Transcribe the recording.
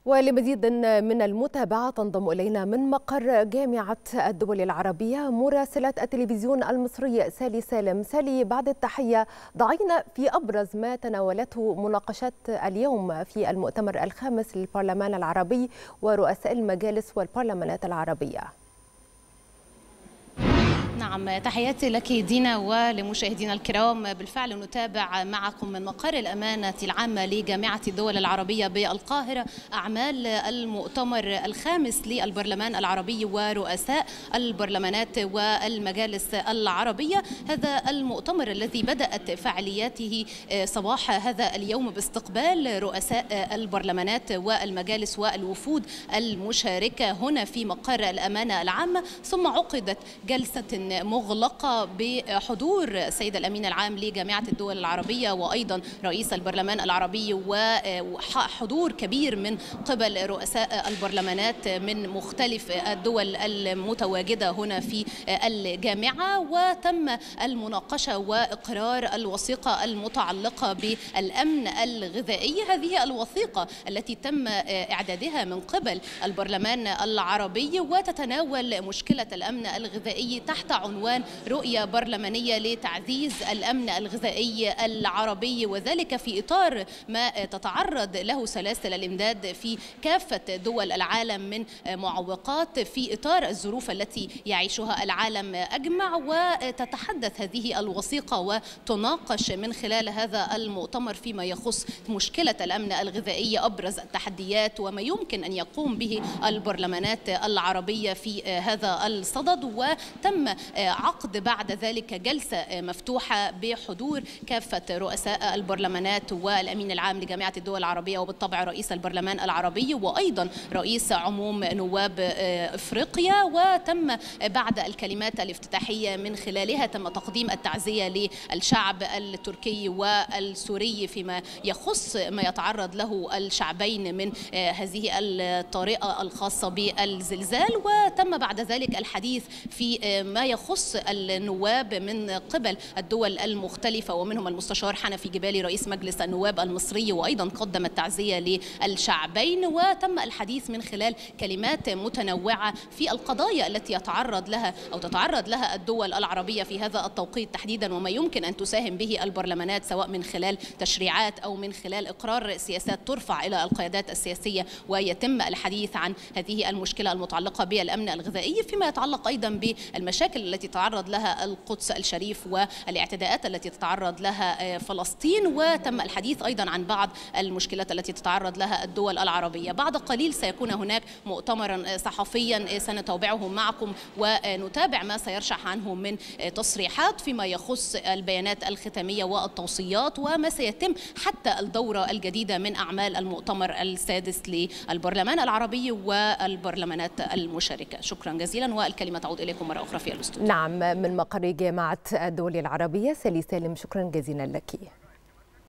ولمزيد من المتابعة تنضم إلينا من مقر جامعة الدول العربية مراسلة التلفزيون المصري سالي سالم. سالي، بعد التحية ضعينا في أبرز ما تناولته مناقشات اليوم في المؤتمر الخامس للبرلمان العربي ورؤساء المجالس والبرلمانات العربية. نعم، تحياتي لك دينا ولمشاهدينا الكرام. بالفعل نتابع معكم من مقر الأمانة العامة لجامعة الدول العربية بالقاهرة أعمال المؤتمر الخامس للبرلمان العربي ورؤساء البرلمانات والمجالس العربية. هذا المؤتمر الذي بدأت فعالياته صباح هذا اليوم باستقبال رؤساء البرلمانات والمجالس والوفود المشاركة هنا في مقر الأمانة العامة، ثم عقدت جلسة مغلقة بحضور السيد الأمين العام لجامعة الدول العربية وأيضا رئيس البرلمان العربي وحضور كبير من قبل رؤساء البرلمانات من مختلف الدول المتواجدة هنا في الجامعة. وتم المناقشة وإقرار الوثيقة المتعلقة بالأمن الغذائي. هذه الوثيقة التي تم إعدادها من قبل البرلمان العربي وتتناول مشكلة الأمن الغذائي تحت عنوان رؤية برلمانية لتعزيز الأمن الغذائي العربي، وذلك في إطار ما تتعرض له سلاسل الإمداد في كافة دول العالم من معوقات، في إطار الظروف التي يعيشها العالم أجمع. وتتحدث هذه الوثيقة وتناقش من خلال هذا المؤتمر فيما يخص مشكلة الأمن الغذائي، أبرز التحديات وما يمكن أن يقوم به البرلمانات العربية في هذا الصدد. وتم عقد بعد ذلك جلسة مفتوحة بحضور كافة رؤساء البرلمانات والأمين العام لجامعة الدول العربية وبالطبع رئيس البرلمان العربي وأيضا رئيس عموم نواب إفريقيا. وتم بعد الكلمات الافتتاحية من خلالها تم تقديم التعزية للشعب التركي والسوري فيما يخص ما يتعرض له الشعبين من هذه الطريقة الخاصة بالزلزال. وتم بعد ذلك الحديث في ما يخص النواب من قبل الدول المختلفة ومنهم المستشار حنفي جبالي رئيس مجلس النواب المصري وأيضا قدم التعزية للشعبين. وتم الحديث من خلال كلمات متنوعة في القضايا التي يتعرض لها أو تتعرض لها الدول العربية في هذا التوقيت تحديدا، وما يمكن أن تساهم به البرلمانات سواء من خلال تشريعات أو من خلال إقرار سياسات ترفع إلى القيادات السياسية. ويتم الحديث عن هذه المشكلة المتعلقة بالأمن الغذائي فيما يتعلق أيضا بالمشاكل التي تتعرض لها القدس الشريف والاعتداءات التي تتعرض لها فلسطين. وتم الحديث أيضا عن بعض المشكلات التي تتعرض لها الدول العربية. بعد قليل سيكون هناك مؤتمرا صحفيا سنتابعه معكم ونتابع ما سيرشح عنه من تصريحات فيما يخص البيانات الختامية والتوصيات وما سيتم حتى الدورة الجديدة من أعمال المؤتمر السادس للبرلمان العربي والبرلمانات المشاركة. شكرا جزيلا، والكلمة تعود إليكم مرة أخرى في الاستوديو. نعم، من مقر جامعة الدول العربية سالي سالم، شكرا جزيلا لك.